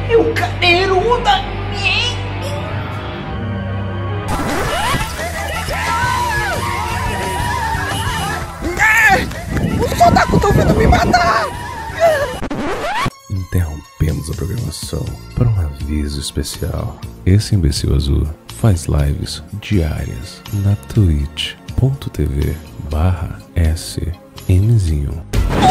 Eu quero da os soldados estão vindo me matar! Interrompemos a programação para um aviso especial. Esse imbecil azul faz lives diárias na twitch.tv/smzinho.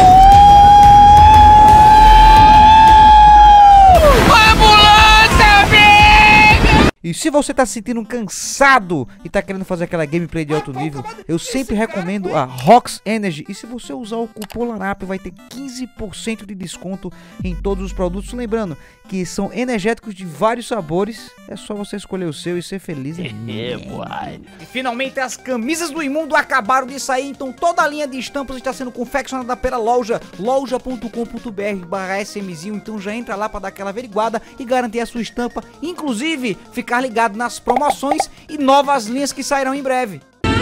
E se você tá se sentindo cansado e tá querendo fazer aquela gameplay de alto nível, eu sempre recomendo a Rox Energy. E se você usar o cupom LARAP, vai ter 15% de desconto em todos os produtos. Lembrando que são energéticos de vários sabores. É só você escolher o seu e ser feliz. E finalmente as camisas do Imundo acabaram de sair. Então toda a linha de estampas está sendo confeccionada pela loja loja.com.br/smzinho. Então já entra lá para dar aquela averiguada e garantir a sua estampa. Inclusive, ficar ligado nas promoções e novas linhas que sairão em breve.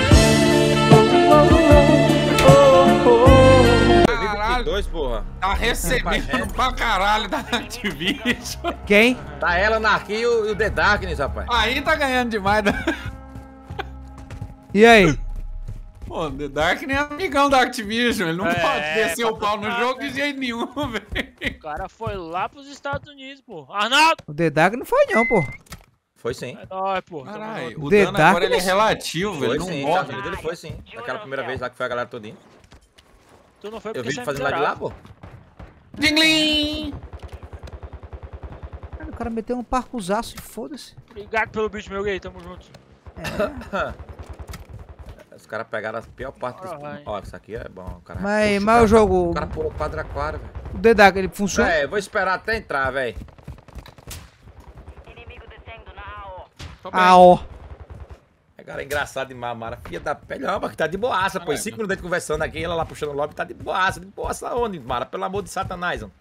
Caralho, porra. Tá recebendo pra caralho da Activision. Quem? Tá ela, Narquinho e o The Darkness, rapaz. Aí tá ganhando demais. E aí? Pô, The Darkness é amigão da Activision. Ele não pode descer o pau no jogo de jeito nenhum, velho. O cara foi lá pros Estados Unidos, pô. Arnaldo! O The Dark não foi não, pô. Foi sim. É nóis, pô. Caralho, o The dano agora ele é Darkness? relativo, velho. Foi Não sim, morre. ele foi sim. Aquela primeira vez lá que foi a galera todinha. Tu não foi Eu porque vi você ele fazendo lá de lá, pô. Dingling! Cara, o cara meteu um parcusaço e foda-se. Obrigado pelo bicho, meu gay. Tamo junto. Os caras pegaram a pior parte dos... Ó, isso aqui é bom, cara. Mas Puxa, o jogo... O cara pulou quadra-quadra, velho. O The Dark, ele funciona? É, vou esperar até entrar, velho. Ah, ó. É, cara, é engraçado demais, Mara. Filha da pele, ó, que tá de boaça, pô. 5 minutos conversando aqui, ela lá puxando o lobby, tá de boaça. De boaça onde, Mara? Pelo amor de Satanás, mano.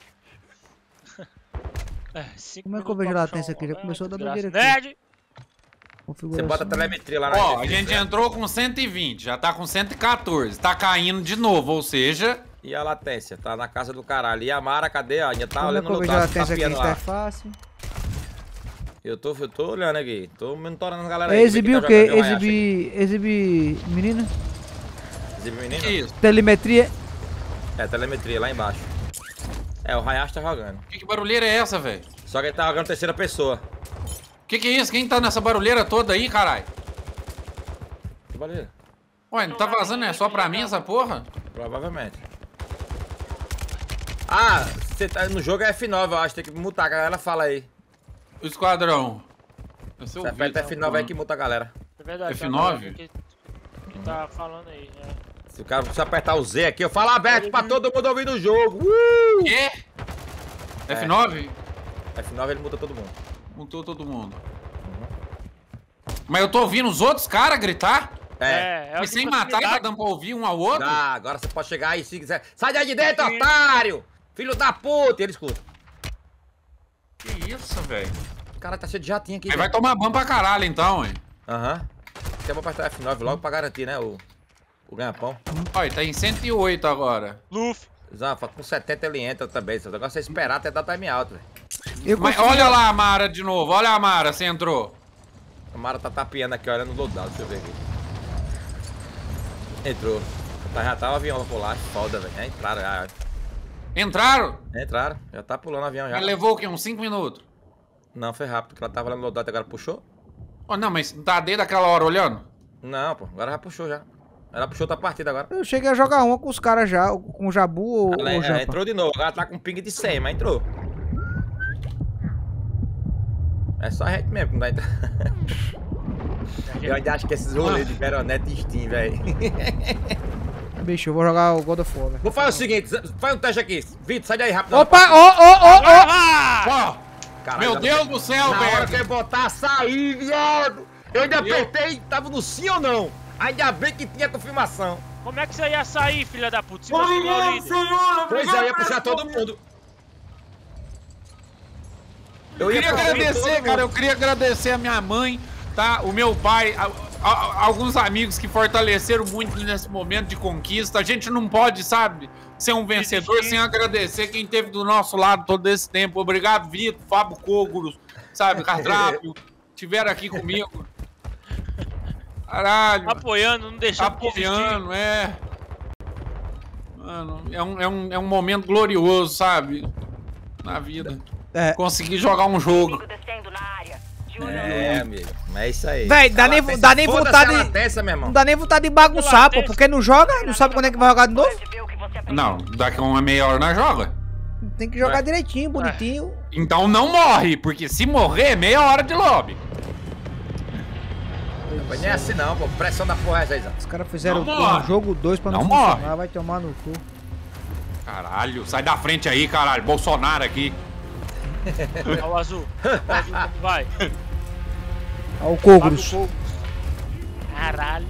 Como é que eu vejo a latência aqui? Já começou a dar doideira aqui. Nerd! Você bota a telemetria lá na Ó, a gente entrou com 120, já tá com 114. Tá caindo de novo, ou seja... E a latência? Tá na casa do caralho. E a Mara, cadê? Ainda tá Como é olhando que eu no vejo a lugar, latência aqui? tapeando Tá lá. fácil. Eu tô olhando aqui. Tô monitorando a galera aí. Exibir o quê? Exibir... Exibir... Menina? Exibir menino? Isso. Telemetria. É, telemetria lá embaixo. É, o Hayashi tá jogando. Que barulheira é essa, velho? Só que ele tá jogando terceira pessoa. Que é isso? Quem tá nessa barulheira toda aí, caralho? Que barulheira? Ué, não tá vazando, é só pra mim essa porra? Provavelmente. Ah, você tá no jogo é F9, eu acho. Tem que mutar, a galera fala aí. O esquadrão. Você aperta F9 aí que muta a galera. É verdade. F9? Que tá falando aí, Se o cara precisa apertar o Z aqui, eu falo aberto pra todo mundo ouvir no jogo. Quê? F9? F9 ele muta todo mundo. Mutou todo mundo. Mas eu tô ouvindo os outros caras gritar? Mas sem matar, tá dando pra ouvir um ao outro? Dá, agora você pode chegar aí se quiser. Sai daí de dentro, otário! Filho da puta! E ele escuta. Que isso, velho? Cara, tá cheio de jatinho aqui. Aí vai tomar ban pra caralho então, hein? Aham. Eu vou apertar F9 logo pra garantir, né? O ganha-pão. Olha, tá em 108 agora. Luffy. Com 70 ele entra também. O negócio é esperar até dar time alto, velho. Mas olha lá a Mara de novo. Olha a Mara, você entrou. A Mara tá tapeando aqui, olhando no loadout. Deixa eu ver aqui. Entrou. Já tá o avião por lá. Foda, velho. Já entraram, já. Entraram? Entraram. Já tá pulando o avião, já. Mas levou o quê? Uns 5 minutos? Não, foi rápido, porque ela tava olhando no loadout, agora puxou. Oh, não, mas tá desde aquela hora olhando? Não, pô. Agora já puxou, já. Ela puxou outra partida agora. Eu cheguei a jogar uma com os caras já, com o Jabu ou Ela Jampa. entrou de novo, agora tá com ping de 100, mas entrou. É só a gente mesmo que não dá entrando. Eu ainda acho que esses rolês de Veronete e Steam, velho. Bicho, eu vou jogar o God of War, velho. Vou fazer o seguinte, faz um teste aqui. Vitor, sai daí rápido. Opa, Ó! Caralho, Meu Deus do céu, na hora que velho! eu botar sair, viado! Eu ainda apertei, tava no sim ou não? Ainda bem que tinha confirmação. Como é que você ia sair, filha da puta? Se você for líder. Pois é, eu ia puxar todo mundo. Eu queria agradecer, cara, eu queria agradecer a minha mãe, tá? O meu pai, alguns amigos que fortaleceram muito nesse momento de conquista. A gente não pode, sabe, ser um vencedor sem agradecer quem esteve do nosso lado todo esse tempo. Obrigado, Vitor, Fábio Cogros, sabe, Cartrápio, estiveram aqui comigo. Caralho. Apoiando, não deixando. Apoiando, é. Mano, é um momento glorioso, sabe? Na vida. É. Conseguir jogar um jogo. É, amigo. É isso aí. Véi, dá nem vontade. Não dá nem vontade de bagunçar, pô. Porque não joga, não sabe quando é que vai jogar de novo. Não, daqui a uma meia hora nós joga. Tem que jogar direitinho, bonitinho. Então não morre, porque se morrer, meia hora de lobby. Não é assim não, pô. Pressão da porra essa aí, Zé. Os caras fizeram o jogo 2 pra não funcionar. Vai tomar no cu. Caralho, sai da frente aí, caralho. Bolsonaro aqui. Olha o azul. O azul vai. Olha o Cogros. Caralho.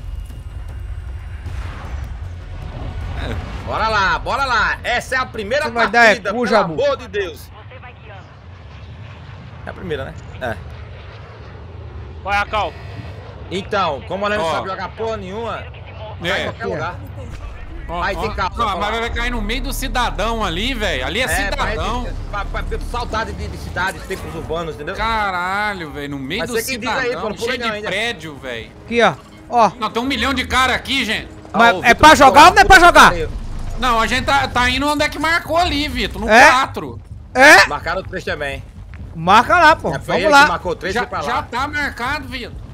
Bora lá, bora lá. Essa é a primeira vai partida, dar, pelo amor de Deus. É a primeira, né? É. Vai, a cal. Então, como ela não sabe jogar porra nenhuma, vai em qualquer lugar. Aí tem carro. Não, mas vai cair no meio do cidadão ali, velho. Ali é cidadão. Saudade de cidades, tempos urbanos, entendeu? Caralho, velho. No meio do cidadão, aí, cheio de prédio, velho. Aqui, ó. Não, tem 1 milhão de cara aqui, gente. Mas é pra jogar ou não é pra jogar? Não, a gente tá indo onde é que marcou ali, Vitor. No 4. É? Marcaram o 3 também. Marca lá, pô. Vamos lá. Marcou o 3 já tá marcado, Vitor.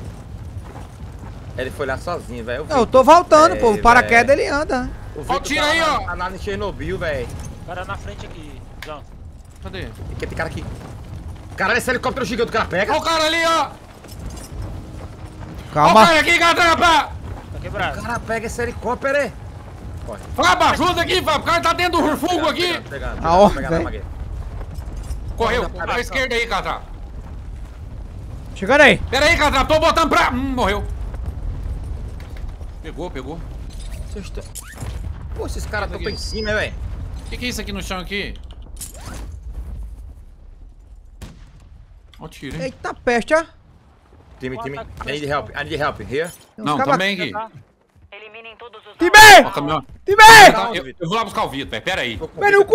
Ele foi lá sozinho, velho. Eu tô voltando, pô. O paraquedas ele anda. Ó, tira aí, ó. Tá lá no Chernobyl, velho. O cara na frente aqui, João. Cadê? Tem cara aqui. Caralho, esse helicóptero gigante, o cara pega. Ó o cara ali, ó. Calma. Ó o cara aqui, Catrapa. Tá quebrado. O cara pega esse helicóptero aí. Fábio, ajuda aqui, Fábio. O cara tá dentro do fogo aqui. Aonde? Correu. Pra esquerda aí, Catrapa. Chegando aí. Pera aí, Catrapa. Tô botando pra... morreu. Pegou. Pô, esses caras tão pra em cima, velho. O que é isso aqui no chão aqui? Ó, tiro, hein? Eita peste, ó. Time. I need help. Here. Não, também aqui. Time! Eu vou lá buscar o Vitor, velho. Pera aí. Vem no cu!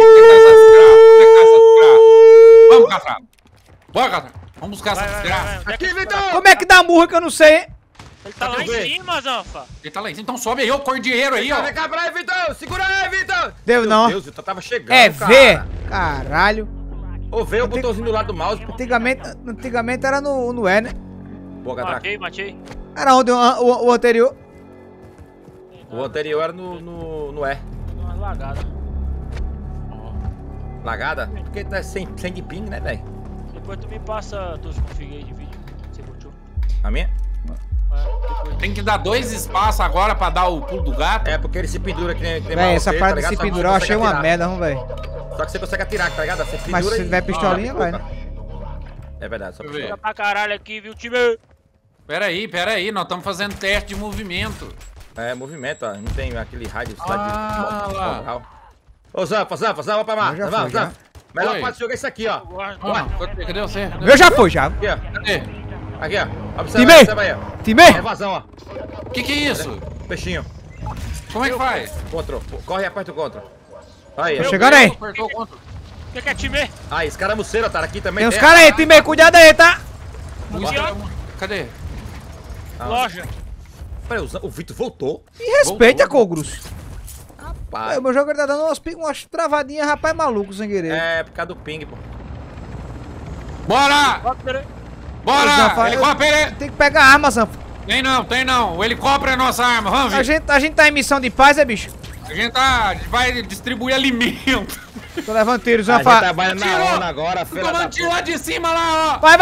Vamos, Catrapa. Bora, Catrapa. Vamos buscar essa desgraça. Aqui, Vitor! Como é que dá murro que eu não sei, hein? Ele tá lá em cima, Zanfa. Ele tá lá em cima. Então sobe aí, ô cordieiro aí, ó. Vem cá pra aí, Vitor! Segura aí, Vitor! Deu não. Meu Deus, Vitor tava chegando, É cara. V. Caralho. Ô, vê o botãozinho do lado do mouse, pô. Antigamente era no E, né? Boa, Catraca. Matei. Era onde o anterior. O anterior era no E. Deu umas lagadas. Lagada? Porque tá sem de ping, né, velho? Depois tu me passa tus config aí de vídeo. Você botou. A minha? Depois. Tem que dar 2 espaços agora pra dar o pulo do gato. É, porque ele se pendura que nem Véi, essa parte de se pendurar eu achei uma merda, vamos, velho. Só que você consegue atirar, tá ligado? Você pendura. Mas se tiver pistolinha, vai. É verdade, só Deixa eu ver. Tá pra caralho aqui, viu, time? Pera aí, nós estamos fazendo teste de movimento. É, movimento, ó. Não tem aquele rádio lá. Ô, Zanfa, pra lá. Zanfa. Melhor parte jogar isso aqui, ó. Cadê você? O meu já foi, já. Aqui, ó. Cadê? Aqui, ó. Time! Aí, ó. Time! É vazão, ó. Que é isso? Peixinho. Como é que faz? Contra. Corre e aperta o contra. Aí, Tô ó. chegando aí. Apertou o contra. O que é time? Aí, esse cara é muceiro, tá? Aqui também Tem uns caras aí, time, cuidado aí, tá? Cadê? Loja. Peraí, o Vitor voltou. E respeita, Cogros. Rapaz. O meu jogo ele tá dando umas travadinhas, rapaz, maluco, sem querer. É, por causa do ping, pô. Bora! Bora! Helicóptero! Tem que pegar a arma, Zanfa. Tem não. O helicóptero é nossa arma. Vamos, gente. A gente tá em missão de paz, é, bicho? A gente vai distribuir alimento. Tô levando tiro, A Zanfa. gente trabalha na ONU agora, filha da Tomando tiro lá de cima, lá, ó. Vai.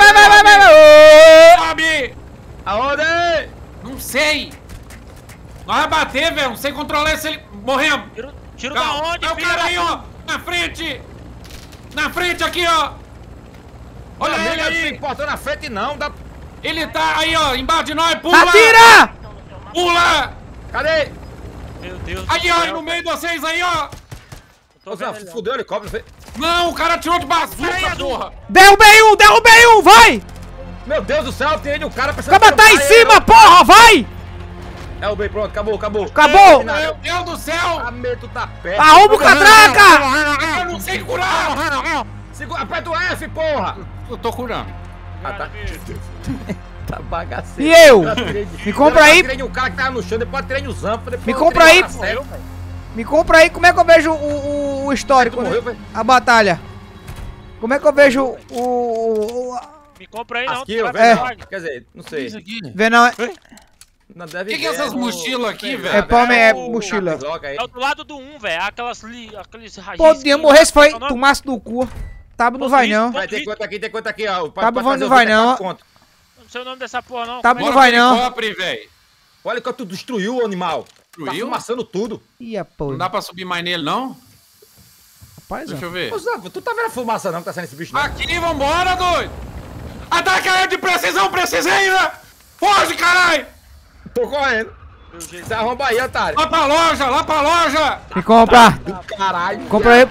Sobe! Aonde? Não sei. Nós vai bater, velho. Não sei controlar esse ele. Morremos. Tiro da onde, É o cara aí, ó. Na frente aqui, ó. Olha ele aí. Portão na frente não, dá... Ele tá aí, ó. Embaixo de nós. Pula. Atira! Pula. Cadê? Meu Deus. Aí, ó. No meio de vocês aí, ó. Ô, Zé, fudeu o helicóptero. Não, o cara tirou de bazuca, porra. Derrubei um, vai! Meu Deus do céu, eu tirei de um cara pensando Acaba tá em cima, porra, vai! É o bem, pronto, acabou. Acabou! Meu Deus do céu! A medo da perna. Arruma o catraca! Eu não sei curar! Segura, aperta o F, porra! Eu tô curando. Ah, tá. Tá bagaceiro. E eu? Me Me compra aí. Eu tirei de um cara que tava no chão, depois eu tirei no Zampa, depois Me eu compra tirei aí. no Marcelo. Me compra aí, como é que eu vejo o histórico, Tu né? morreu, velho? A batalha. Como é que eu vejo Me compra aí não, Aqui, ó, tu É. vai Quer dizer, não sei. Isso aqui. Vê não, Não O deve que é essas mochilas aqui, velho? é palme, é o- mochila. É do lado do 1, velho. Aqueles raiz. Pô, eu morrer se foi tomasse no cu. Tabo não vai não. Vai ter quanto aqui, ó. Tá bom, não vai não. Não sei o nome dessa porra, não. Tabo Como não é? vai não. Copre, velho. Olha que tu destruiu o animal. Destruiu? Tá fumaçando tudo. Ih, a porra. Não dá pra subir mais nele, não? Rapaz, Deixa ó. eu ver. Ô, Zé, tu tá vendo a fumaça não que tá saindo esse bicho, não? Aqui, vambora, doido! Ataca ele de precisão, precisei, né? Foge, caralho! Tô correndo. Você arromba aí, otário. Lá pra loja, lá pra loja! Me compra. Do caralho. Compra aí.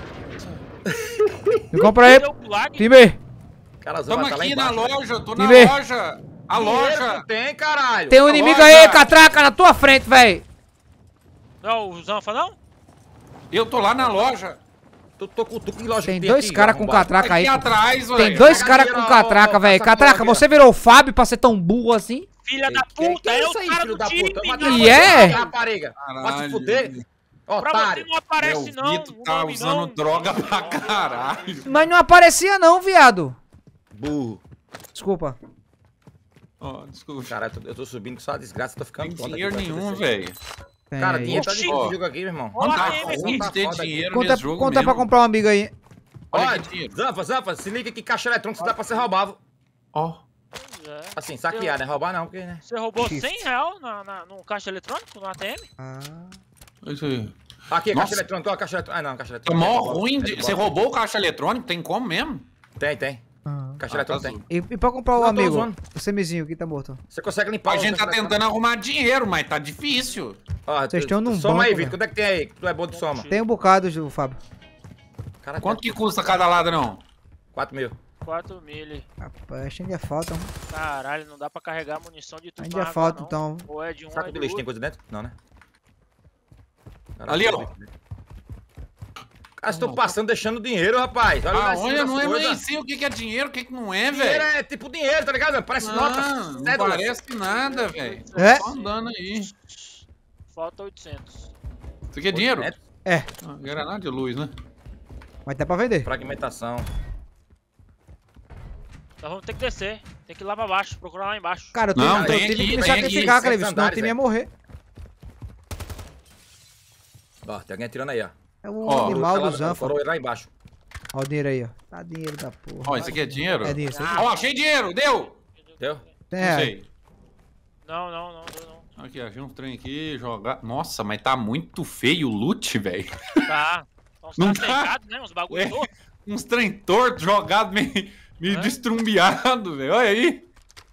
Me compra aí. Deu lag. Time. Cara, Tamo tá lá aqui na embaixo, velho. loja, tô na Time. loja! A Dinheiro loja! tu tem, caralho. Tem um A inimigo loja. aí, catraca, na tua frente, velho. Não, o Zanfa não? Eu tô lá na loja! Tu que loja Tem que dois aqui, caras com arrombado? catraca aí. Aqui pô. atrás, velho! Tem dois Pega caras dinheiro, com catraca, ó, velho. essa Catraca, porra aqui, você virou o Fábio pra ser tão burro assim? Filha da Que puta, é é isso o aí, cara filho do da time, puta? não. E é? Rapariga. Vai se fuder. Pra você Otário. não aparece, Meu não. Vitor o tá nome usando não. droga pra caralho! Mas não aparecia não, viado. Burro. Desculpa. Ó, desculpa. Caralho, eu tô subindo com só desgraça, tô ficando Não tem tonto dinheiro aqui, vai nenhum, acontecer. velho. Cara, Tem. dinheiro tá Oxi. difícil de jogo aqui, meu irmão. Ó, Não lá tá tem ruim aqui. de ter Foda aqui. dinheiro Conta, nesse jogo conta mesmo. pra comprar um amigo aí. Olha Olha, que dinheiro. Zanfa, se liga que caixa eletrônica dá pra ser roubado. Ó. Pois é. Assim, saquear, né? Roubar não, porque, né? Você roubou Shift. R$100 no caixa eletrônico, no ATM? Ah. Isso aí. Aqui, Nossa. caixa eletrônica, ó, caixa eletrônica. Ah, não, caixa É eletrônica. mó É de boa, ruim é de... de Você boa. roubou o caixa eletrônico? Tem como mesmo? Tem. Ah. Caixa Ah, eletrônica tá tem. E pra comprar o Não, tô amigo? zoando. O semizinho que tá morto. Você consegue limpar A o gente tá caixa tentando arrumar dinheiro, mas tá difícil. Ó, Vocês estão num Soma banco, aí, velho. Vitor. Quanto é que tem aí? Tu é bom de soma. Tem um bocado, Fábio. Cara, Quanto que custa cada ladrão? 4 mil. 4 mil. Rapaz, acho que ainda falta. Caralho, não dá pra carregar munição de tudo. Ainda falta, então. Ou é de um, Saco é de de lixo, tem outro. coisa dentro? Não, né? Caralho, Ali, ó. Cara, vocês estão passando, deixando dinheiro, rapaz. Olha lá em cima Olha, das não é nem coisas. sei o que que é dinheiro, o que que não é, Dinheiro velho. é tipo dinheiro, tá ligado? Parece nota. Não cédula. parece nada, velho. É? Só andando aí. Falta 800. Isso aqui é dinheiro? É, Ah, granada de luz, né? mas dá pra vender. Fragmentação. Nós vamos ter que descer. Tem que ir lá pra baixo, procurar lá embaixo. Cara, eu Não, tenho tem que aqui, me tem aqui, sacrificar, cara, 6 senão o andares, time ia velho. morrer. Ó, tem alguém atirando aí, ó. É o Ó, animal do Lá, Zanfa. coroa lá embaixo. Ó o dinheiro aí, ó. Tá dinheiro da porra. Ó, isso aqui é dinheiro? É dinheiro, isso aqui. Ó, achei dinheiro, deu! Deu? Tem Não reais. sei. Não, não. Aqui, achei uns trem aqui, jogar. Nossa, mas tá muito feio o loot, velho. Tá. Então Não tá tá? pegado, né? Uns bagulho É. torto. Uns trem torto, jogado, meio É? destrumbiado, velho. Olha aí.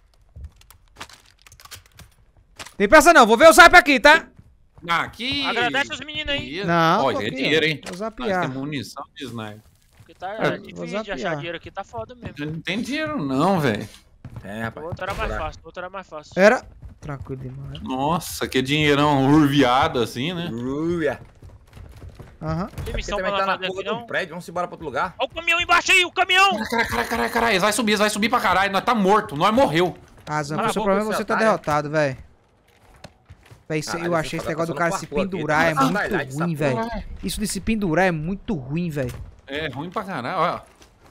Tem pressa não, vou ver o zap aqui, tá? Aqui. Agradece os meninos aí. Não, Olha, tô é aqui, dinheiro, ó. hein? Vou Mas zapear. tem munição de sniper. Porque tá É, difícil de zapear. achar dinheiro aqui, tá foda mesmo. Não tem dinheiro não, velho. Tem, O rapaz. outro era mais fácil, o outro era mais fácil. Era? Tranquilo demais. Nossa, que dinheirão urviado assim, né? Uia. Aham. Tem Porque missão também pra tá lá na fazer porra aqui do não? prédio. Vamos embora pra outro lugar. Olha o caminhão embaixo aí, o caminhão! Caralho, vai subir pra caralho. Nós tá morto, nós morreu. Ah, Zanfa, Cala o seu a boca, problema é você tá otário. derrotado, velho. Véi, Caralho, eu achei você esse tá negócio do passando cara se com a rua aqui, pendurar é tá muito passando highlight essa ruim, porra. velho. Isso de se pendurar é muito ruim, velho. É ruim pra caralho, olha.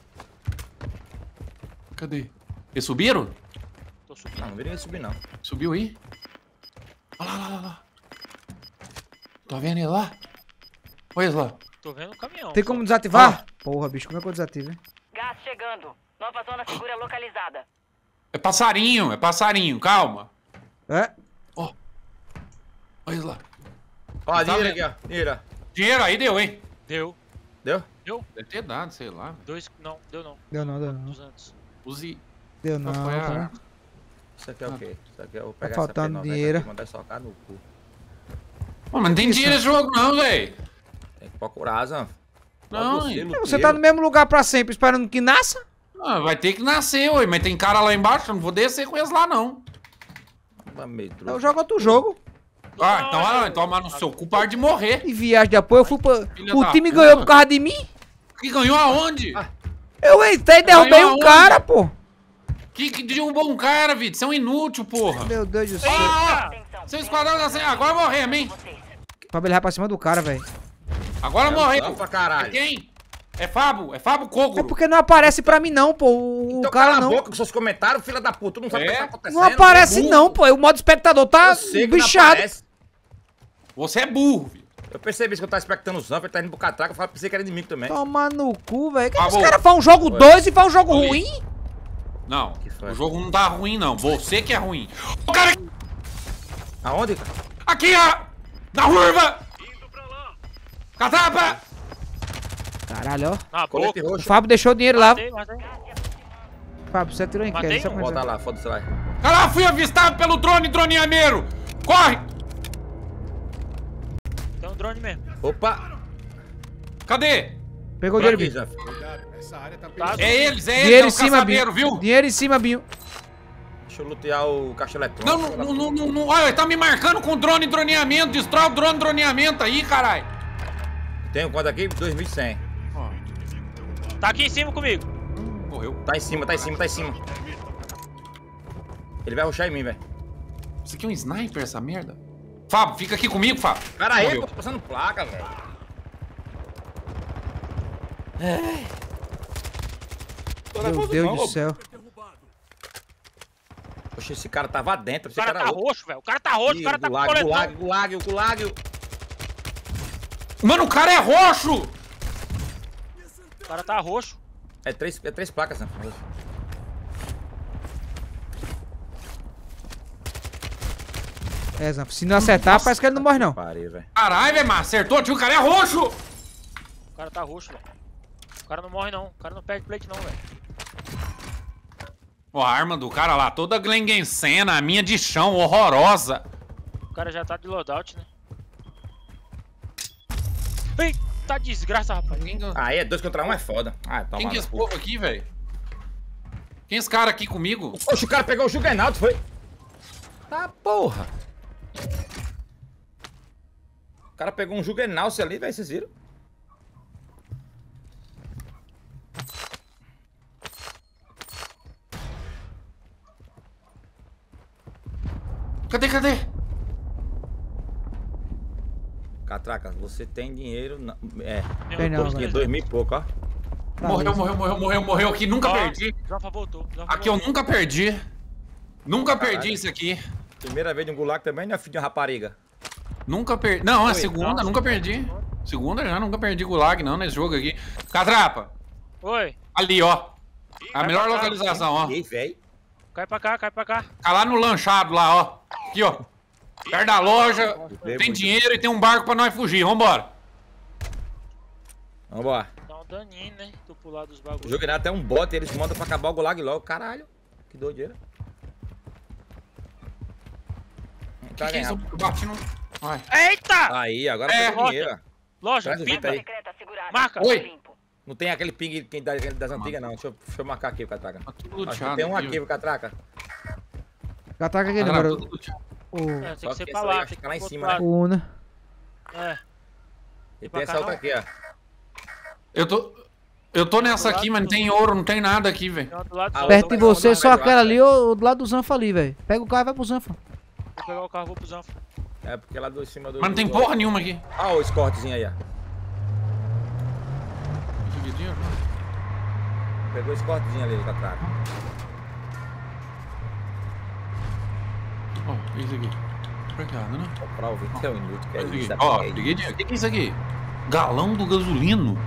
Cadê? Eles subiram? Tô subindo. Não, não viria subir, não. Subiu aí? Olha lá. Tá vendo ele lá? Olha eles lá. Tô vendo o caminhão. Tem como desativar? Porra, bicho, como é que eu desativo, hein? Gás chegando. Nova zona segura localizada. É passarinho, calma. É? Olha eles lá. Ó, Tá dinheiro vendo? aqui, ó. Dinheiro. Dinheiro aí deu, hein? Deu. Deu? Deve ter dado, sei lá. Não, deu não. Deu não, deu não. 200. Use. Deu não, Foi a- cara. Isso aqui é o quê? Isso aqui é o pegar faltando essa P90 dinheiro. aqui e mandar socar no cu. Pô, mas não tem dinheiro nesse jogo não, velho. Tem que procurar, Zanf. Não, Você tá no mesmo lugar pra sempre, esperando que nasça? Ah, vai ter que nascer, ué. Mas tem cara lá embaixo, eu não vou descer com eles lá, não. Eu jogo outro jogo. Ah, então vai tomar no seu cu, para de morrer. E viagem de apoio, eu fui pra... Filha O da time puta. ganhou por causa de mim. Que ganhou aonde? Eu entrei e derrubei Ganhou um aonde? cara, pô. Que derrubou um cara, Vitor? Você é um inútil, porra. Meu Deus do céu. Ah! Seu esquadrão tá sem... Agora morremos, hein? Fábio, ele vai pra cima do cara, velho. Agora morreu. Pra caralho. É quem? É Fábio É Koguro. porque não aparece pra mim não, pô. O Então cara cala não. a boca com seus comentários, filha da puta. Tu não sabe o que tá acontecendo. Não aparece burro. não, pô. O modo espectador tá Eu sei que não bichado. aparece. Você é burro, filho. Eu percebi isso que eu tava expectando o Zanfa, ele tá indo pro catraca, eu pensei que era inimigo também. Toma no cu, velho. Que Tá os bom. caras fazem um jogo 2 e fazem um jogo Oi. ruim? Não, foi? o jogo não tá ruim, não. Você que é ruim. O cara... Aonde, cara? Aqui, ó! Na curva! Catapa! Caralho, ó. Na Colete boca. O roxo. Fábio deixou o dinheiro lá. Matei. Fábio, você atirou em quem? Matei Só um. pra Volta dizer. lá, foda-se lá. Cara, fui avistado pelo drone, droneameiro! Corre! Tem um drone mesmo. Opa! Cadê? Pegou o Por dinheiro, aqui, Binho. Zanfa. Tá, É eles, é Dinheiro em o cima, caçadeiro, Binho. viu? Dinheiro em cima, Binho. Deixa eu lutear o caixa eletrônico. Não, olha, tá me marcando com drone e droneamento. Destrói o drone e droneamento aí, caralho. Tem quanto aqui? 2100. Tá aqui em cima comigo. Morreu. Tá em cima, tá em cima, tá em cima. Ele vai rushar em mim, velho. Isso aqui é um sniper, essa merda? Fábio, fica aqui comigo, Fábio. Pera aí, Morreu. pô, tô passando placa, velho. Meu Deus do céu. Poxa, esse cara tava dentro. O Esse cara cara tá roxo, velho. O cara tá roxo, o cara tá com gulag, coletão. gulag. Mano, o cara é roxo! O cara tá roxo. É três placas, Zanfa. É, Zanfa, se não acertar, parece que ele não morre, não. Parei, velho. Caralho, velho, mas acertou, tio, o cara é roxo! O cara tá roxo, velho. O cara não morre, não. O cara não perde plate, não, velho. Ó, a arma do cara lá, toda Glengensena, a minha de chão, horrorosa. O cara já tá de loadout, né? Eita desgraça, rapaz. Aí é 2 contra 1 é foda. Ah, toma. Quem que é esse povo aqui, velho? Quem é esse cara aqui comigo? Poxa, o cara pegou o Juggernaut, foi? Tá, porra. O cara pegou um Juggernaut ali, velho, vocês viram? Cadê? Catraca, você tem dinheiro. É, Tem não, tinha velho. 2.000 e pouco, ó. Tá, Morreu aqui, nunca Ó, perdi. Zanfa voltou. Aqui eu nunca perdi. Nunca perdi isso aqui. Primeira vez de um gulag também, né, filho de uma rapariga? Nunca perdi. Não, a Oi, segunda, nossa. nunca perdi. Segunda já, nunca perdi gulag não nesse jogo aqui. Catrapa, Oi. ali, ó. A Vai melhor pra cá. localização, ó. E aí, velho? Cai pra cá, cai pra cá. Tá lá no lanchado lá, ó. Aqui, ó. Perto da loja. Tem dinheiro e tem um barco pra nós fugir. Vambora. Vambora. Dá um daninho, né? Tu pular dos O bagulhos. Juggernaut é um bot e eles mandam pra acabar o gulag logo. Caralho, que doideira. Que é isso? Eu bati no... Ai. Eita! Aí, agora É, pegou dinheiro. ó. Loja, Traz o Vitor pinta. aí. Secreta segurada. Marca. Oi. Limpo. Não tem aquele ping das antigas, não. Deixa eu marcar aqui, o Catraca. Tá tudo Acho que luteado tem um aqui, aqui, o Catraca. Ataca aquele Tá número. tudo luteado. O É, tem Só que ser que pra essa aí lá. acho Tem que que lá ir em pro cima, outro né? Una. lado. É. E Pra tem cá essa outra não. aqui, ó. Eu tô nessa aqui, mas não tem ouro, não tem nada aqui, velho. Tem outro lado. Ah, Vou Perto de então, você, vamos só lá, aquela velho. ali ou do lado do Zanfa ali, velho. Pega o carro e vai pro Zanfa. pegar o carro, vou pro Zanfa. É porque lá do cima do. Mas não tem do- porra nenhuma aqui. Ah, o escortezinho aí, ó. Pegou o escortezinho ali, o Catraca. Ó, isso aqui. Obrigado, né? Comprar o Vitor é um inútil, que é Isso isso. aqui. Ó, liguei de... O que é isso aqui? Galão do gasolino.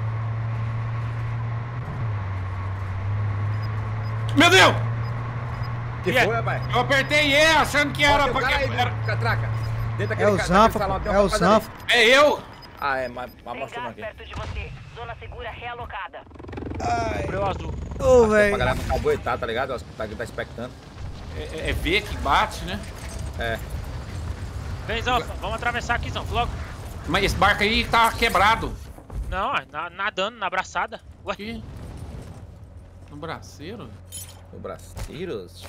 Meu Deus! Que foi, rapaz? Eu apertei E achando que era Olha o pra cara aí, que era. Catraca. Dentro É daquele o ca- Zanfa, daquele salão, tem é uma o fazenda ali. Zanfa. É eu! Ah, é, mas Tem mostrando gás aqui. perto de você. Zona segura realocada. Comprei o azul. Ô, Pra velho. galera não caboetar, tá ligado? Tá expectando. É V que bate, né? É. Vem, Zanfa. Vamos atravessar aqui, Zanfa. Logo. Mas esse barco aí tá quebrado. Não, nadando, na abraçada. Ué, Aqui. No braceiro? No braceiros.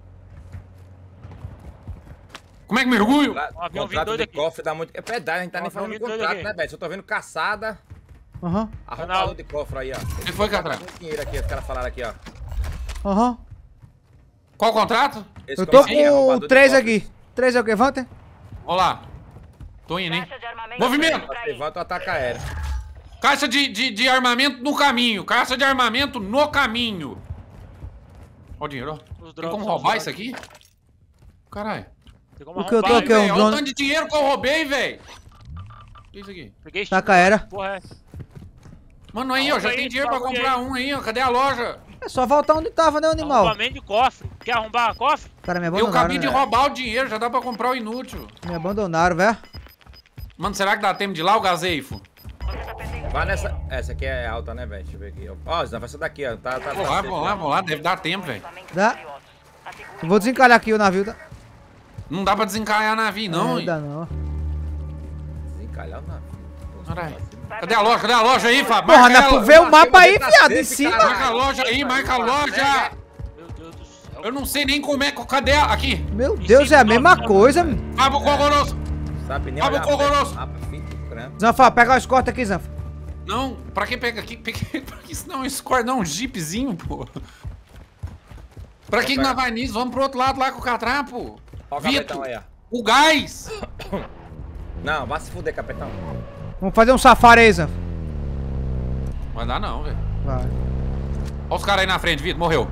Como é que mergulho? avião Contrato vindo de aqui. cofre dá muito... É verdade, a gente tá nem avião falando de vindo contrato, aqui. né, velho? Eu tô vendo caçada. Aham. Arrombador de cofre aí, ó. O que foi, Catraca? Muito dinheiro aqui, os caras falaram aqui, ó. Aham. Qual o contrato? Esse Eu tô comecinho é com arrombador de 3 cofres. aqui. 3 é o quê? Walter? Vamos lá. Tô indo, hein? Caixa de armamento. Movimento! pra ir. Levanta o ataque aéreo. Caixa de armamento no caminho. Caixa de armamento no caminho. Ó o dinheiro, ó. Os Tem drones, como os roubar drones. isso aqui? Caralho. Tem como O que eu tô arrombar, aqui, hein? ó, Véi, um olha o drone. tanto de dinheiro que eu roubei, velho. Que isso aqui? Peguei Taca era. Porra, é. Mano, aí, ó. Já Arromba tem aí, dinheiro pra bagulho comprar aí. um aí, ó. Cadê a loja? É só voltar onde tava, né, animal? Arrombamento de cofre. Quer arrombar cofre? Cara, me Eu abandonaram, acabei de né? roubar o dinheiro. Já dá pra comprar o inútil. Me abandonaram, velho. Mano, será que dá tempo de ir lá, o Gazeifo? Você tá perdendo. Vai nessa... Essa aqui é alta, né, velho? Deixa eu ver aqui. Ó, Zé, vai ser daqui, ó. Tá Vamos lá, vamos lá, vamos lá. Deve dar tempo, velho. Equipamentos Dá. valiosos. Assegure. Eu vou desencalhar aqui o navio, tá? Não dá pra desencalhar navio, não, Não hein? dá não. Desencalhar o navio. Caralho. Cadê a loja? Cadê a loja aí, Fábio? Porra, Marca dá pra ela. ver o mapa aí, Tá viado, em safe, cima. caralho. Marca a loja aí, marca a loja. Meu Deus do céu. Eu não sei nem como é que... Cadê a... Aqui. Meu Deus, é a mesma coisa, mano. Fábio Cogoroso. Sabe nem Abre o olhar cogoroso. mapa, filho do crânio. Zanfa, pega o escorte aqui, Zanfa. Não, pra que pega aqui? Pra que isso não é um score, não, um jeepzinho, pô. Pra que nós vai nisso? Vamos pro outro lado lá com o catrapo. Ó o Vitor, capitão aí, ó. o gás. Não, vai se fuder, capitão. Vamos fazer um safari aí, Zanfa. Vai dar não, velho. Vai. Olha os caras aí na frente, Vitor, morreu.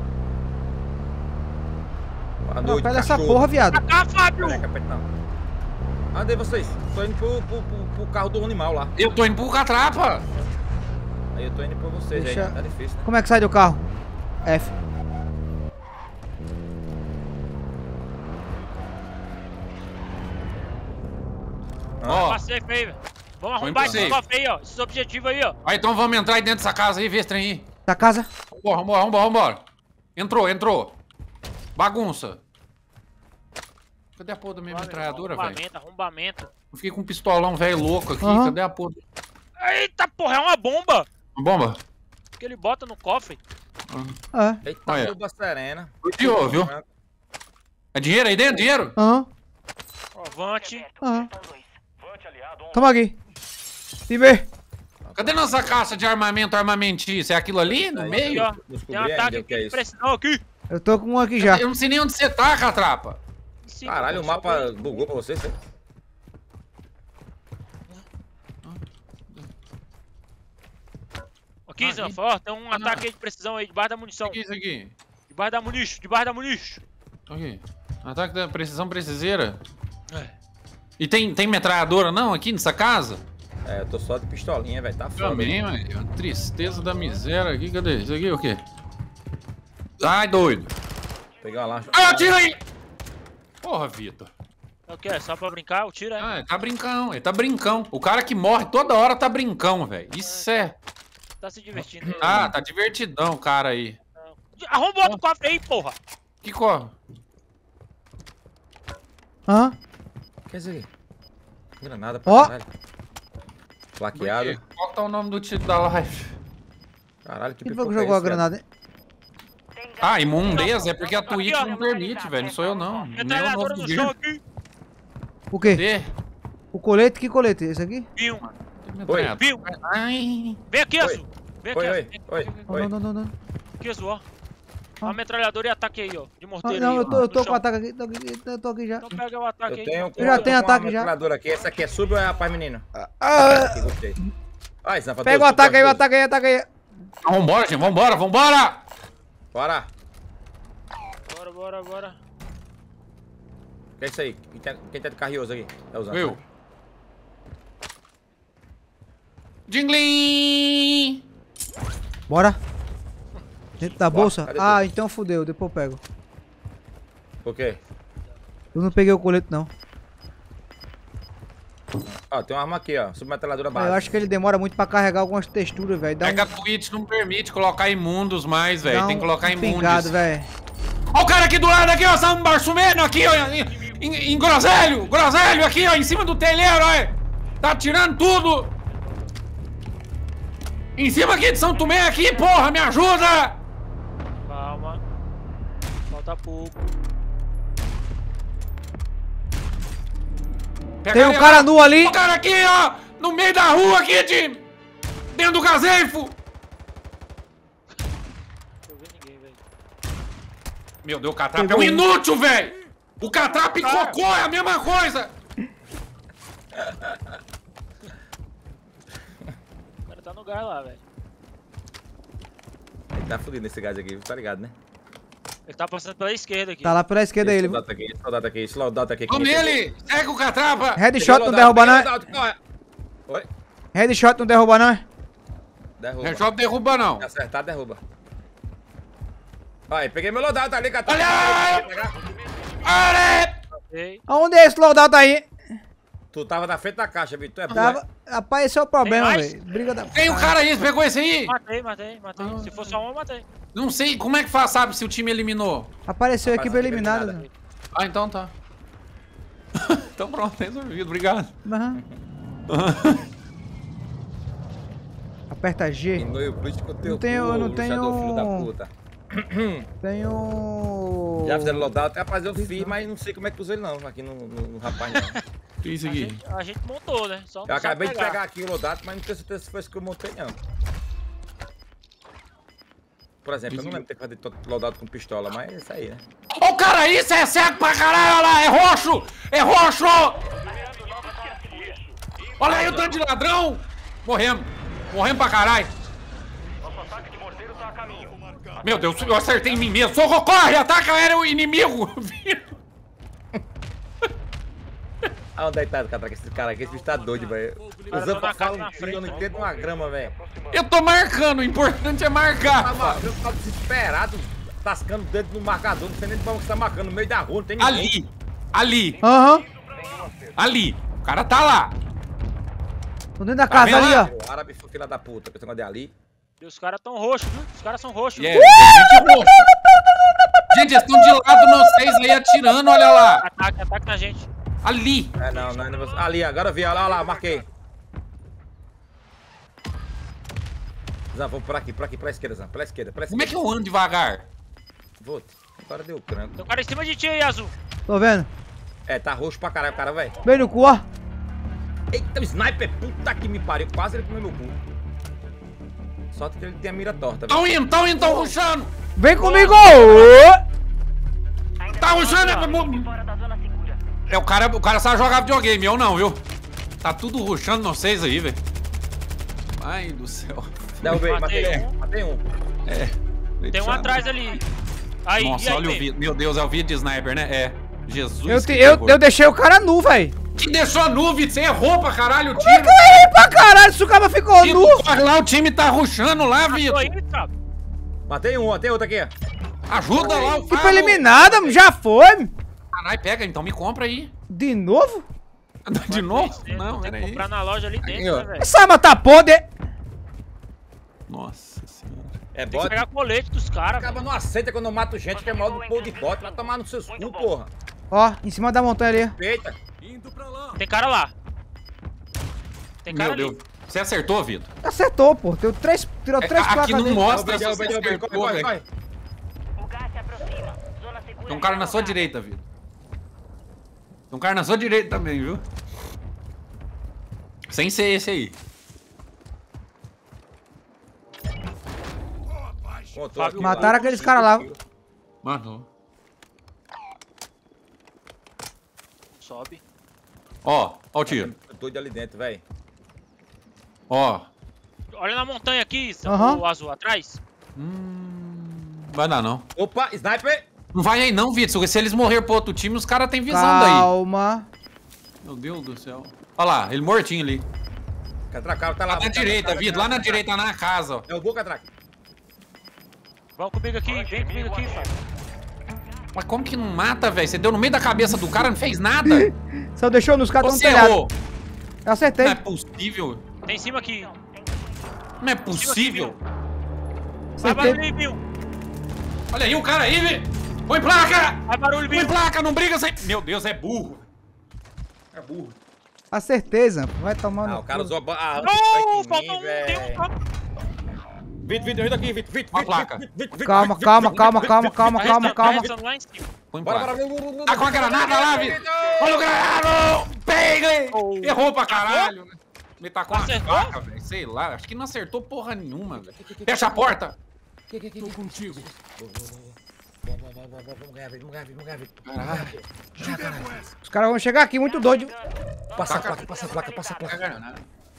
Boa Não, noite, pega essa cachorro. porra, viado. Ah, Fábio! Peraí, capitão. Cadê vocês? Tô indo pro carro do animal lá. Eu tô indo pro catrapa. Aí eu tô indo pra vocês Deixa- aí, tá difícil, né? Como é que sai do carro? F. Ó, Passei aí, velho. Vamos Foi arrombar esses impossível. cofres aí, ó. Esses objetivos aí, ó. aí então vamos entrar aí dentro dessa casa aí, vê esse trem aí. Da casa? Vambora, vambora, vambora. Entrou. Bagunça. Cadê a porra da minha metralhadora, velho? Arrombamento. Eu fiquei com um pistolão velho louco aqui. Aham. Cadê a porra? Eita, porra, é uma bomba. Uma bomba? Que ele bota no cofre. É. Eita, Olha. Cuba Serena. Curtiu, viu? É dinheiro aí dentro? Dinheiro? Aham. Ó, Vante. Aham. São dois. Toma aqui. Time. Cadê nossa caixa de armamento armamentício? É aquilo ali no Aí, Aqui, meio? ó. Descobri Tem um ainda ataque o que é aqui de isso. precisão aqui. Eu tô com um aqui já. Eu não sei nem onde você tá, catrapa. Em cima, Caralho, o pô, mapa só bugou pra vocês, hein? Aqui, Zanfa, ó. Tem um ataque aí de precisão aí, debaixo da munição. O que é isso aqui? Debaixo da munição, debaixo da munição. Aqui. Ataque da precisão preciseira. É. E tem metralhadora não aqui nessa casa? É, eu tô só de pistolinha, velho. Tá foda. Também, mano. Tristeza da miséria aqui. Cadê? Isso aqui é o quê? Ai, doido. Pegar uma lancha. Ah, tira aí! Porra, Vitor. É o que? É só pra brincar? O tiro é? Ah, ele tá brincão, ele tá brincão. O cara que morre toda hora tá brincão, velho. Isso é... Tá se divertindo. Ah, tá divertidão o cara aí. Arromba outro cofre aí, porra. Que corre? Aham. Quer dizer, granada pra Ó. caralho. Plaqueado. Qual que tá o nome do título da live? Caralho, que Quem foi que pipoca é jogou a esse, viado? granada, hein? Tem Ah, gás. imundez é porque a Twitch ó. não permite, velho. Não sou eu, não. Nem o Metralhadora nosso no chão game. aqui. O quê? Cadê? O colete? Que colete? Esse aqui? Viu? Metralhadora. Viu? Ai. Vem aqui, Oi. Azul. Vem aqui, Oi, Azul. oi, Vem oi, Não, oi. não, não, não. aqui, Azul, ó. Ah. Uma metralhadora e ataque aí, ó. De Ah, morteiro não, aí, eu ó, tô no com o chão. ataque aqui. Tô aqui já. Então pega o ataque Eu aí. tenho, Eu já tenho uma ataque já. metralhadora aqui. Essa aqui é sub ou é a paz, menino? Ah, Aqui, gostei. Ai, Zanfa, pega o dois, ataque aí, o dois. ataque aí, ataque aí. Ah, vambora, gente. Vambora, vambora! Bora. Bora. O que é isso aí? Quem tá de carrioso aqui? É o Zanfa. Eu. Jingling! Bora. Dentro da bolsa? cadê Ah, tu? então fudeu, depois eu pego. Por quê? Eu não peguei o colete, não. Ó, tem uma arma aqui, ó. Submetralhadora Ah, básica. eu acho que ele demora muito pra carregar algumas texturas, velho. Dá É que a Twitch não permite colocar imundos mais, dá velho. Tem que colocar imundos. pingado, velho. Ó o cara aqui do lado, aqui, ó. São Barsumeno aqui, ó. Em Groselho. Groselho aqui, ó. Em cima do telheiro, ó. Tá tirando tudo. Em cima aqui de São Tomé aqui, porra. Me ajuda. Falta pouco. Pega Tem um ele cara lá. nu ali. O cara aqui, ó! No meio da rua aqui, time! Dentro do gazeifo! Não tô vendo ninguém, velho. Meu Deus, o Catrap é Pegou um um. inútil, velho! O Catrap e cocô é a mesma coisa! O cara tá no gás lá, velho. Ele tá fudido nesse gás aqui, tá ligado, né? Ele tá passando pela esquerda aqui. Tá lá pela esquerda ele. Esse soldado aqui, esse soldado aqui. Vamos nele! Segue o Catrapa! Headshot não derruba não, é? Oi? Headshot não derruba não, é? Derruba. Headshot derruba não. Se acertar, derruba. Aí, peguei meu loadout ali, cara. Olha aí! Olha! Ei, Aonde é esse loadout aí? Tu tava na frente da caixa, Vitor. Tu é burro, Tava... Rapaz, esse é o problema, Tem mais? velho. Briga da... Tem um cara aí, você pegou esse aí? matei. Se for só um, eu matei. Não sei, como é que faz, sabe, se o time eliminou? Apareceu equipe Apareceu eliminada. eliminada. né? Ah, então tá. Então pronto, resolvido, obrigado. Aham. Aperta G. Minou o Blitz com o teu Não tenho- cu, eu não tenho- luchador, filho da puta. Tem um... Já fizeram loadout, rapaz, eu fiz, mas não sei como é que usa ele não, aqui no rapaz não. Que isso A aqui? gente, a gente montou, né? Só não Eu acabei de sabe pegar aqui o loadout, mas não tenho certeza se foi isso que eu montei não. Por exemplo, eu não lembro de ter feito loadout com pistola, mas é isso aí, né? Ó o cara aí, você é cego pra caralho, olha lá, é roxo! É roxo! Olha aí o tanto de ladrão! Morremos pra caralho! Meu Deus, eu acertei em mim mesmo! Socorro, corre! Ataca o inimigo! Aonde é que tá, cara? Esse cara aqui, esse bicho tá doido, velho. Usando pra falar um tiro, eu não entendo uma grama, velho. Eu tô marcando, o importante é marcar! Tá marcando, eu tava desesperado, tascando o dedo no marcador, não sei nem de onde você tá marcando, no meio da rua, não tem ninguém. Ali! Aham. Ali! O cara tá lá! Tô dentro da Tá casa vendo ali, lá? ó. O árabe foi filha da puta, que esse negócio de ali. E os caras tão roxos, viu? Os caras são roxos. Yeah, gente roxa! Gente, eles estão de lado vocês aí atirando, olha lá! Ataque na gente. Ali! É, não é negócio. Ali, agora eu vi, olha lá, marquei. Zan, vamos por aqui, pra esquerda, Zan, pela esquerda. Como é que eu ando devagar? Vou, agora deu cranco. Tem um cara em cima de ti aí, Azul. Tô vendo. É, tá roxo pra caralho o cara, velho. Vem no cu, ó. Eita, o sniper, puta que me pariu, quase ele comeu meu cu. Só que ele tem a mira torta, velho. Tão rushando! Vem comigo! Ô! Tá rushando! Fora da zona segura. É, o cara sabe jogar videogame, eu não, viu? Tá tudo rushando vocês aí, velho. Ai do céu. Derrubei, matei Matei um, matei um. Tem um atrás ali. Aí, Nossa, e aí, olha o Pedro? vídeo. Meu Deus, é o vídeo de sniper, né? É. Jesus. Eu, que eu terror. deixei o cara nu, velho. Que deixou nu, Vitor? Você errou pra caralho o Como é tiro. que eu errei pra caralho se o cara ficou Vitor, nu? corre lá, o time tá rushando lá, Tô Vitor. aí, cara. Matei um, tem outro aqui. Ajuda lá o Tipo Fábio. eliminada, já foi. Caralho, pega, então me compra aí. De novo? De novo? Não, Tem que peraí. comprar na loja ali Aqui, dentro, ó. né, velho? Essa arma tá podre. Nossa senhora. É Tem que bot. pegar colete dos caras, Acaba velho. não aceita quando eu mato gente que é mal do pôr de bot. Vai tomar nos seus cu, porra. Ó, em cima da montanha ali. Eita. Tem cara lá. Tem cara Meu ali. Deus. Você acertou, Vitor? Acertou, pô. Tirou três placas Aqui não dele. mostra se Derrubei, você derrubei, acertou, corre, velho. O gás se aproxima. Zona segura. Tem um cara na sua direita, Vitor. Tem um cara na sua direita também, viu? Sem ser esse aí. Contou aqui, Mataram lá. aqueles caras lá. Mano. Sobe. Ó o tiro. Eu tô doido ali dentro, velho. Ó. Olha na montanha aqui, Aham. o azul atrás. Vai dar não. Opa, sniper. Não vai aí não, Vitor. Se eles morrer pro outro time, os caras têm visão daí. Calma. Meu Deus do céu. Olha lá, ele mortinho ali. Catraca, tá lá. Lá na direita, Vitor. Lá na direita, lá na casa, ó. É o gol, Catraca. Vamos comigo aqui, vem comigo aqui, Fábio. Mas como que não mata, velho? Você deu no meio da cabeça do cara, não fez nada? Só deixou nos caras no Você telhado. errou. Eu acertei. Não é possível. Tem em cima aqui. Não é possível. Vai Acertei. barulho, Bill. Olha aí o cara aí, velho. Põe placa! Vai barulho, Põe Bill. placa, não briga sem... Meu Deus, é burro. É burro. Acertei, Zampo. Vai tomar Ah, no o cara cu. usou a Não, em mim, faltou um, tem um velho. cara. Vitor, ajuda aqui, Vitor. Uma placa. Calma. Tá restando lá em cima. Põe Bora, placa. bora. Tá com a granada lá, Vitor. Olha o granado. Pegue. Errou pra caralho. Me tacou uma Acertou? faca, velho. Sei lá, acho que não acertou porra nenhuma, velho. Fecha a porta. Tô contigo. Vamos ganhar, Vitor. Caralho. Os caras vão chegar aqui muito doido. Passa a placa.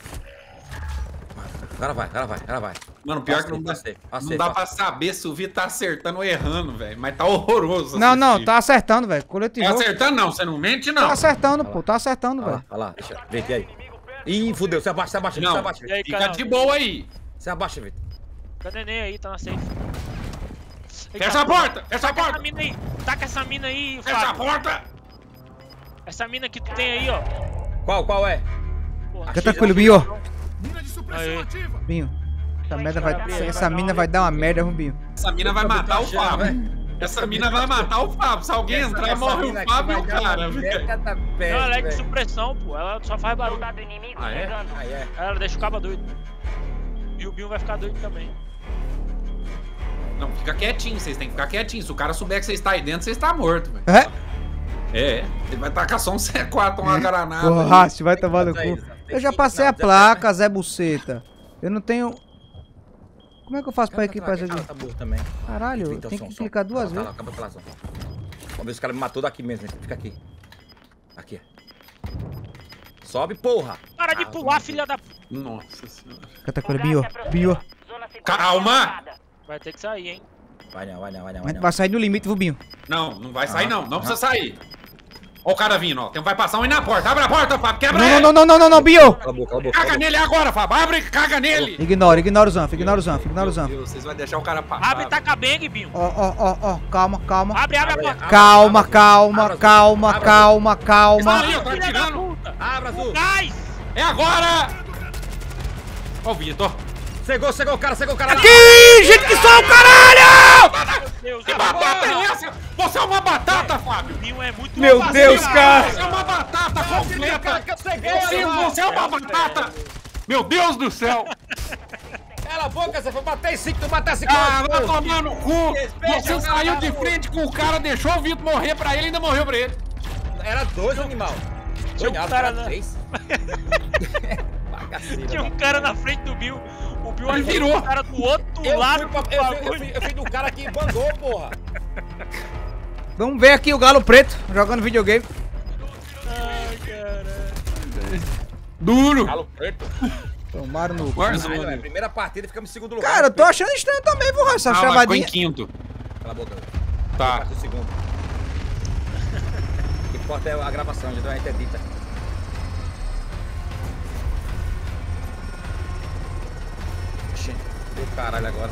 Agora vai. Mano, pior que não dá pra saber se o Vitor tá acertando ou errando, velho. Mas tá horroroso. Não, assistir. tá acertando, velho. Tá Coletivou. acertando não, você não mente não. Tá acertando, pô. Tá acertando, velho. Olha lá, deixa. Vem aí. Ih, fudeu. Você abaixa, Não, E aí, fica canal? de boa aí. Você abaixa, Vitor. Cadê o neném aí? Tá na safe. Fecha a porta, fecha a Taca essa porta. mina aí. Taca essa mina aí, Fecha a Fábio. porta. Essa mina que tu tem aí, ó. Qual é? Porra. Fica tranquilo, Binho. Aí. Binho. Essa mina vai dar uma merda, Rubinho. Essa mina vai matar o Fábio. Essa mina vai matar o Fábio. Se alguém entrar, morre o Fábio e o cara, velho. Não, ela é de supressão, pô. Ela só faz barulho. Soldado inimigo Ah, é? chegando. Ela deixa o cabo doido. E o Bill vai ficar doido também. Não, fica quietinho, vocês têm que ficar quietinhos. Se o cara souber que você está aí dentro, você está morto, velho. É? Ele vai tacar só um C4, uma granada. Porra, você vai tomar no cu. Eu já passei a placa, Zé Buceta. Eu não tenho... Como é que eu faço pra equipar isso aqui? Tá burro também. Caralho, tem que clicar duas vezes. Acaba lá, Vamos ver se o cara me matou daqui mesmo. Fica aqui. Aqui. Sobe, porra. Para de pular, filha da... Nossa senhora. Fica tranquilo, Binho. Binho. Zona segura Calma! fechada. Vai ter que sair, hein. Vai não. Vai sair do limite, viu, Binho? Não vai sair não. Não precisa sair. Ó o cara vindo, ó. Vai passar um aí na porta. Abre a porta, Fábio. Quebra ele. Não, Binho! Cala a boca. Caga nele agora, Fábio. Abre e caga nele. Ignora o Zanf. Meu Deus, vocês vão deixar o cara passar. Abre e taca bang, Binho. Ó, calma. Abre a porta. Calma. Tá aí, ó, tá Filha da atirando. puta. Abra, Azul. Gás. É agora. Ó o Vitor. Cegou o cara lá. Ih, gente que só o caralho! Deus, Que batata é essa? Você é uma batata, Fábio. O Binho é muito... Meu Deus, cara! Você é uma batata completa. Você é uma batata. Meu Deus do céu. Cala a boca, você foi bater em 5, tu matasse Ah, vai 4. tomar no cu. Você saiu de frente com o cara, deixou o Vitor morrer pra ele e ainda morreu pra ele. Era 2, animal. Tinha um cara na... 3. Tinha um cara na frente do Bill. O Bill Ele virou virou. o cara do outro lado do bagulho. Eu fui do cara que bangou, porra. Vamos ver aqui o Galo Preto jogando videogame. Ai, caralho. Duro. Galo preto. Tomaram no... Warzone. Primeira partida, ficamos em segundo lugar. Cara, eu tô achando estranho também, viu, essa Ah, mas ficou em chavadinha. quinto. Cala a boca. Tá. Passou o segundo. O que importa é a gravação, já deu a interdita. Oxê, deu caralho agora.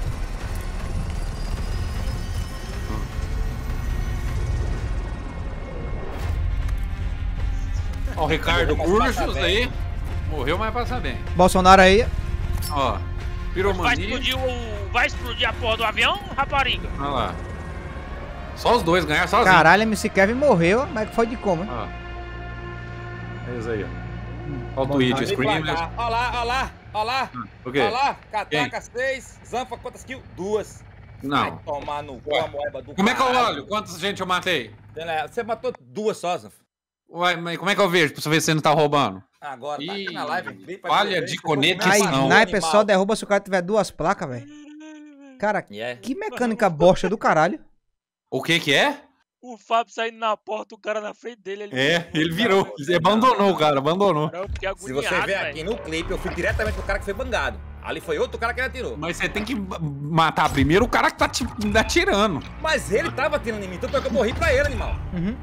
Ó o Ricardo Ursos aí. Morreu, mas passa bem. Bolsonaro aí. Ó. Piromania. Vai explodir a porra do avião, rapariga? Olha lá. Só os dois ganharam sozinho. Caralho, MC Kevin morreu, mas foi de como, hein? Ó. É isso aí, ó. Ó o Twitch, Screamer. Olha lá. O quê? Olha lá, Quem? Kataka 6, Zanfa quantas kills? 2. Vai Não. tomar no cu a moeba do Como é que eu caralho. olho? Quantas gente eu matei? Você matou 2 só, Zanfa. Ué, mas como é que eu vejo pra ver se você não tá roubando? Agora, tá aqui na live. vem pra Falha ver, de você conexão. Aí, Não. sniper só derruba se o cara tiver duas placas, velho. Cara, Yeah. que mecânica bosta do caralho. O que que é? O Fábio saindo na porta, o cara na frente dele. Ele virou. Ele abandonou o cara, abandonou. Eu fiquei Se você agoniado, ver aqui velho. no clipe, eu fui diretamente pro cara que foi bangado. Ali foi outro cara que ele atirou. Mas você tem que matar primeiro o cara que tá te atirando. Mas ele tava atirando em mim, tanto é que eu morri pra ele, animal.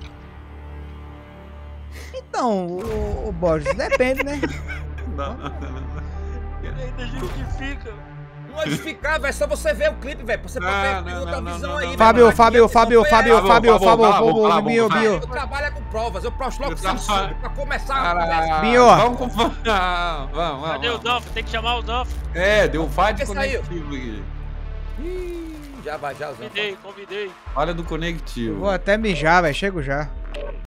Então, o Borges, depende, né? Ele ainda justifica. Não é justificar, velho. É só você ver o clipe, velho. Pra você poder ter outra visão aí, velho. Fábio, Bio. Bio. Eu trabalho com provas, eu posto logo sem sub pra começar a conversa. Caralho. Binho. Vamos com... Vamos. Cadê o Danf? Tem que chamar o Danf. É, deu um fight Esse saiu. conectivo aqui. Já vai, já. Convidei. Olha do conectivo. Vou até mijar, velho. Chego já.